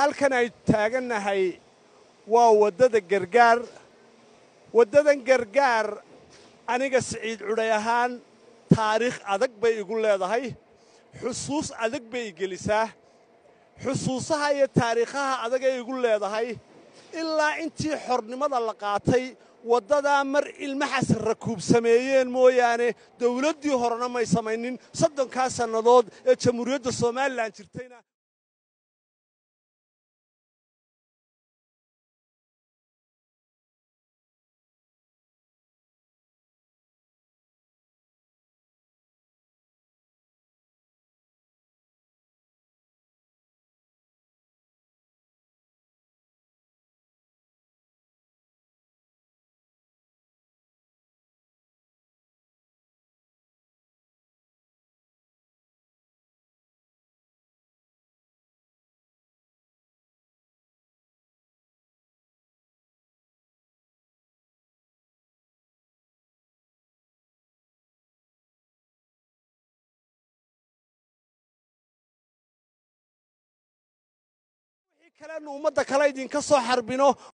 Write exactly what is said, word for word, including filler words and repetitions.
halkan ay taagannahay waa waddada gargaar waddadan gargaar aniga Siciid Cudhay ahaan taariikh adag bay igu leedahay xusuus adag bay igelisaa xusuusaha iyo taariikhaha adag ay igu leedahay ilaa intii xornimada la qaatay waddada mar ilmahaas rakuub sameeyeen mooyaane dawladdii horena may samaynin soddonkaa sannadood ee jamhuuriyadda Soomaaliland jirtayna kale ummadda kale idinka soo xarbino